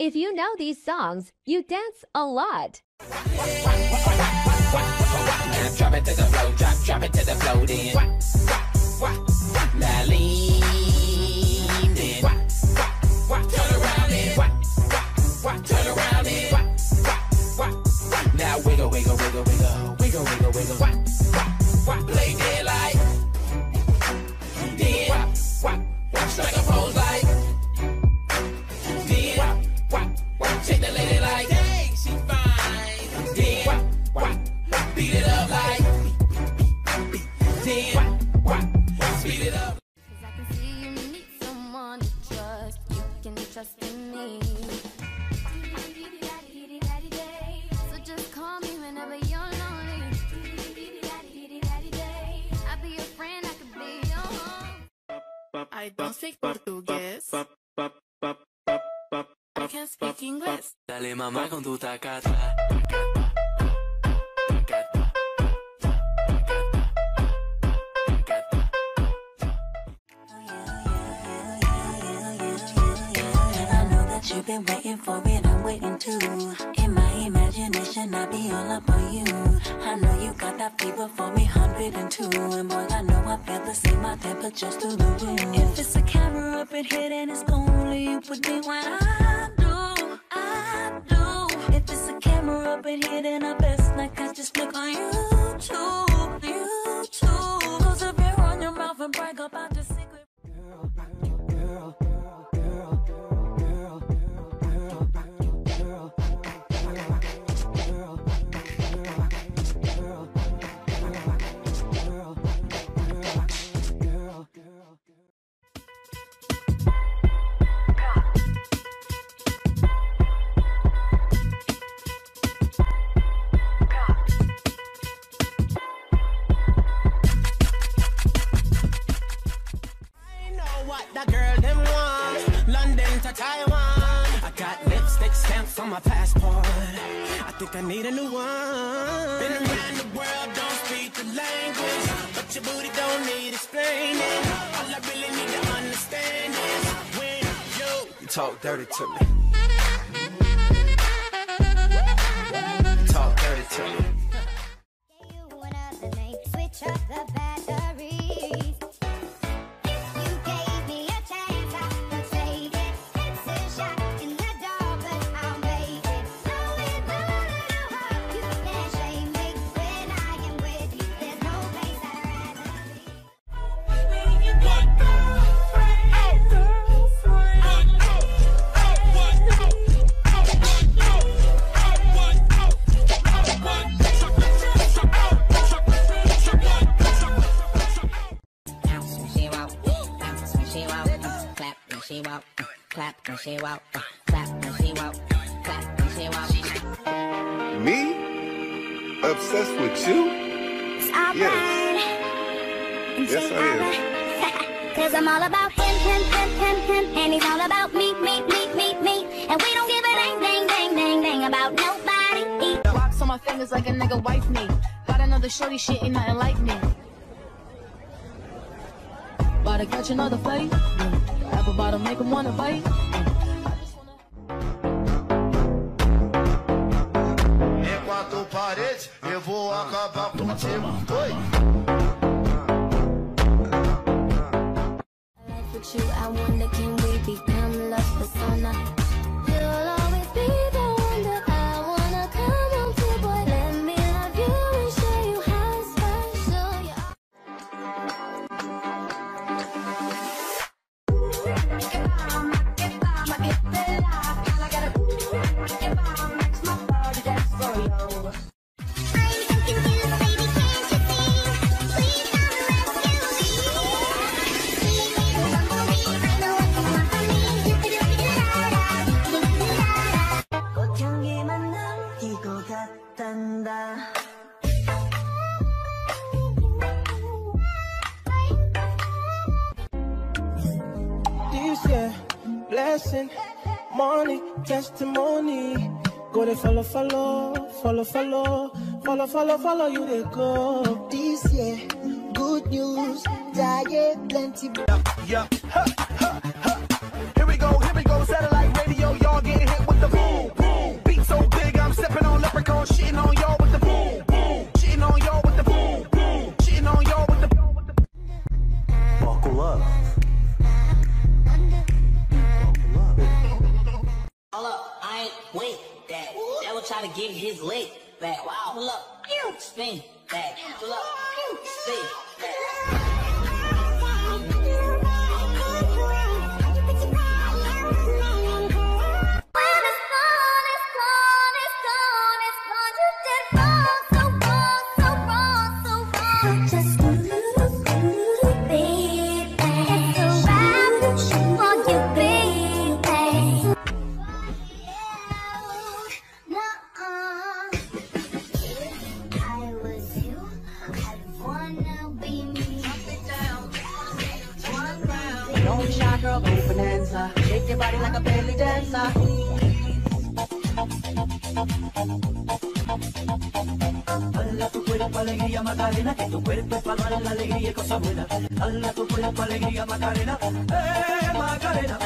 If you know these songs, you dance a lot. Now drop it to the flow, drop it to the flow then. Now lean then. Turn around then. Turn around then. Now wiggle, wiggle, wiggle, wiggle, wiggle, wiggle, wiggle. Play dead like. Then. Strike a pose like. Then. Take the lady like. Dang, she fine. Then. Beat it up like. Then. Speed it up. 'Cause I can see you need someone to trust. You can trust in me. So just call me whenever you're lonely. I'll be your friend, I could be your home. I don't speak portugués. I can speak English. Dale mamá con tu tacata. You've been waiting for it, I'm waiting too. In my imagination, I'll be all up on you. I know you got that fever for me, 102. And boy, I know I feel the same, my temperature's through the roof. If it's a camera up in here, then it's only you with me when I do. If it's a camera up in here, then I best like I just look on YouTube. 'Cause if you run your mouth and brag about your secret. That girl them want London to Taiwan. I got lipstick stamps on my passport. I think I need a new one. Been around the world, don't speak the language, but your booty don't need explaining. All I really need to understand is when you talk dirty to me. You talk dirty to me. You another name, switch up the batteries. Clap and she walk, clap and she walk, clap and she walk. Me? Obsessed with you? Yes. Yes, I am. 'Cause I'm all about him, and he's all about me. And we don't give a dang about nobody. Rocks on my fingers like a nigga wife me. Got another shorty, shit ain't nothing like me. About to catch another fight. Apple bottom make him wanna bite. Enquanto parede, eu vou acabar contigo. Oi. With you, I wonder, can we become love persona? You'll always be the one that I wanna come home to, boy. Let me love you and show you how special you are. This year, blessing, money, testimony. Go to follow you they go. This year, good news, diet, plenty. Yeah, here we go, satellite radio, y'all getting hit with the try to get his leg back. Wow, pull up, spin back, pull up, spin back. Don't be shy, girl, go bonanza. Shake your body like a belly dancer. Hala tu cuerpo, alegría, Macarena, que tu cuerpo es para dar la alegría y cosas buenas. Hala tu cuerpo, alegría, Macarena, Macarena.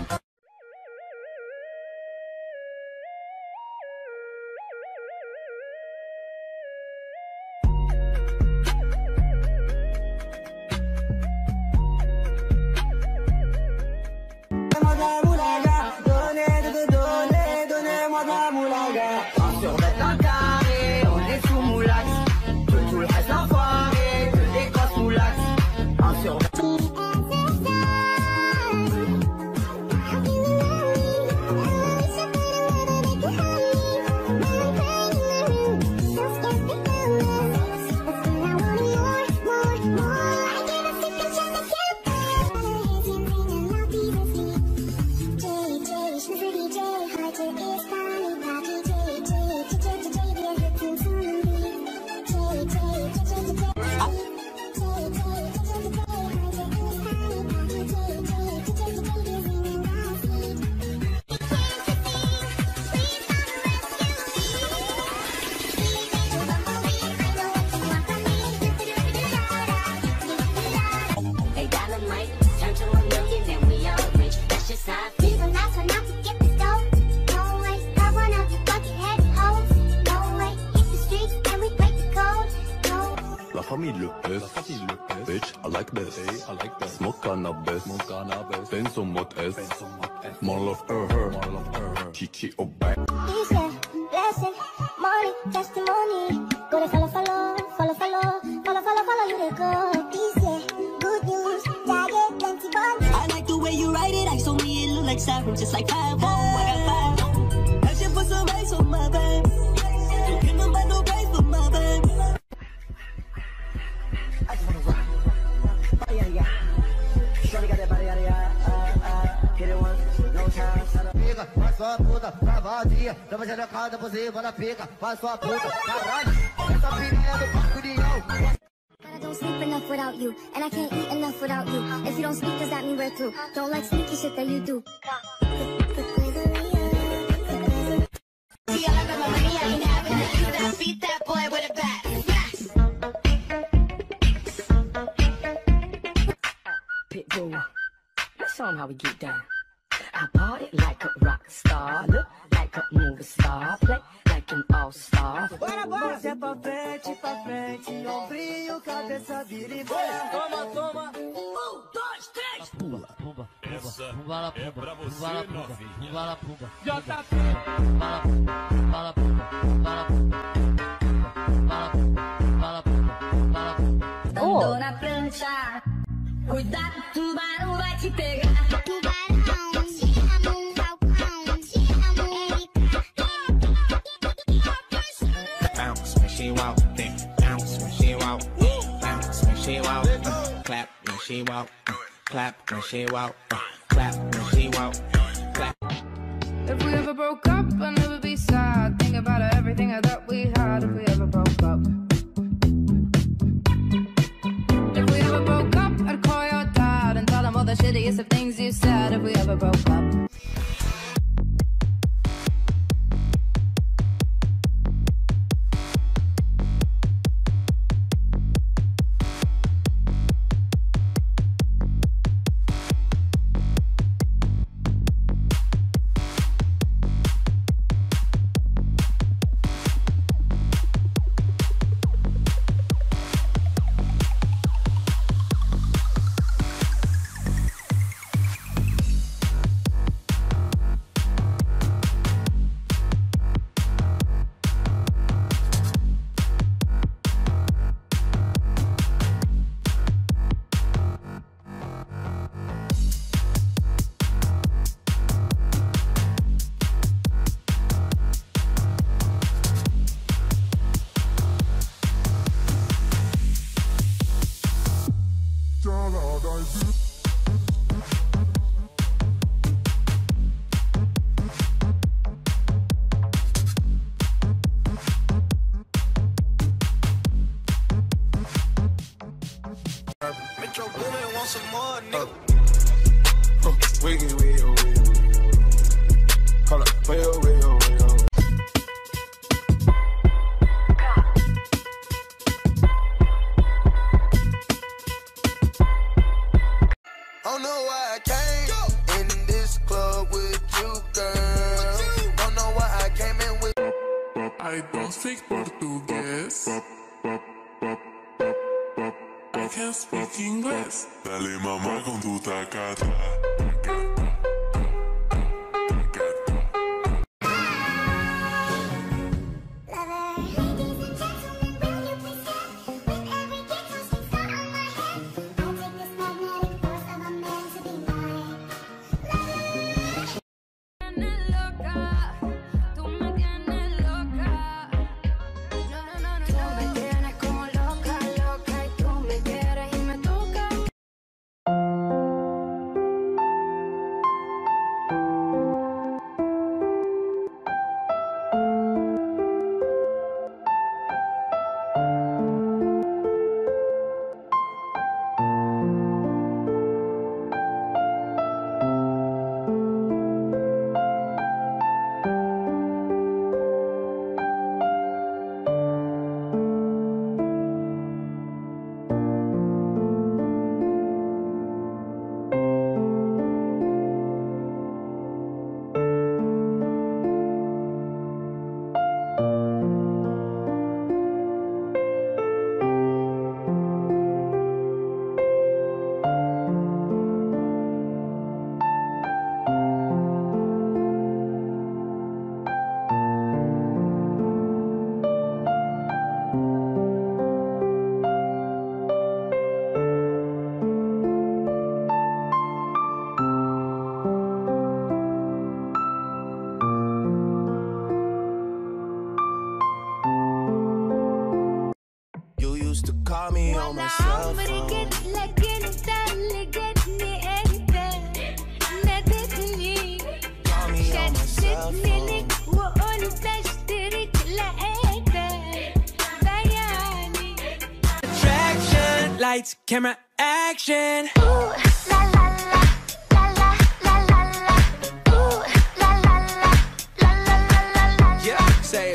famille Lopez. Bitch, I like this. Smoke cannabis. Ben son mode S. More love her. Chichi au back. Blessing, money, testimony. Go to follow, you to go. Peace, yeah, good news, diet, plenty bun. I like the way you write it, I saw me, it look like siren, just like 5-0. I got 5. I should put some ice on my back. Don't give nobody no price for my back. I just wanna rock. Yeah. Shorty got that body, hit it once, no time, shut up. Faz sua puta, tá vazia. Tava xerecada por cima da pica. Faz sua puta, caralho. Essa pirinha do Parque União. But I don't sleep enough without you, and I can't eat enough without you. If you don't speak, does that mean we're through? Don't like sneaky shit that you do. Beat that boy with a bat. Pitbull, let's show 'em how we get down. I party like a rock star, look like a movie star, play like an all-star. Mas é pra frente, ombrinho, cabeça, vira e vai. Toma. 1, 2, 3. Pula. Essa é pra você, novinha. JP. Andou na prancha, cuidado, tubarão vai te pegar. Tubarão, te amo, falcão, te amo, Bounce when she walk, then bounce when she walk, bounce when she walk, clap when she walk, clap when she walk, clap when she walk, clap. If we ever broke up, I'd never be sad. Think about everything I thought we had. If we ever broke up. If we ever broke up, I'd call your dad and tell him all the shittiest of things you said. If we ever broke up. Wiggy, wiggy, wiggy. Hold up, wiggy, wiggy, wiggy. Don't know why I came in this club with you, girl. Don't know why I came in with. I don't speak Portuguese. I can speak English. Dale mamá con tu tacata. Used to call me on my cell phone. Call me on my cell phone. Attraction, lights, camera, action. Ooh, la la la, la la la la la. Ooh, la la la, la la la la la. Yeah, say it.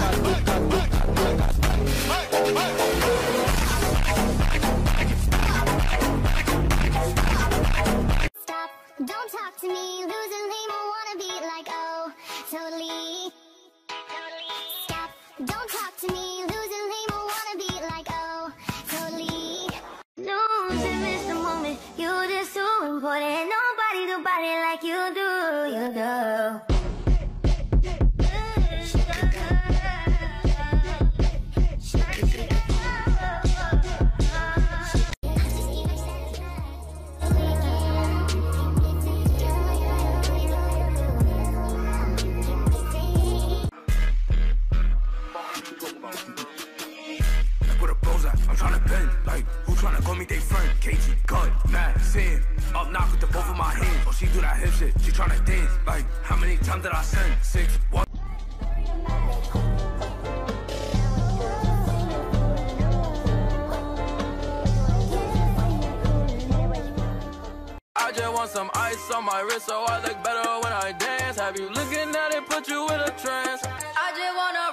Stop, don't talk to me, losing lame, I wanna be like, oh, totally. Stop, don't talk to me, losing lame, I wanna be like, oh, totally. Losing is the moment, you're just so important, nobody do body like you do, you do. I'm tryna bend, like, who tryna call me they friend? KG, gun, mad, sin. Up knock with the both of my hands. Oh, she do that hip shit, she tryna dance. Like, how many times did I send? 6, 1. I just want some ice on my wrist so I look better when I dance. Have you looking at it, put you in a trance? I just wanna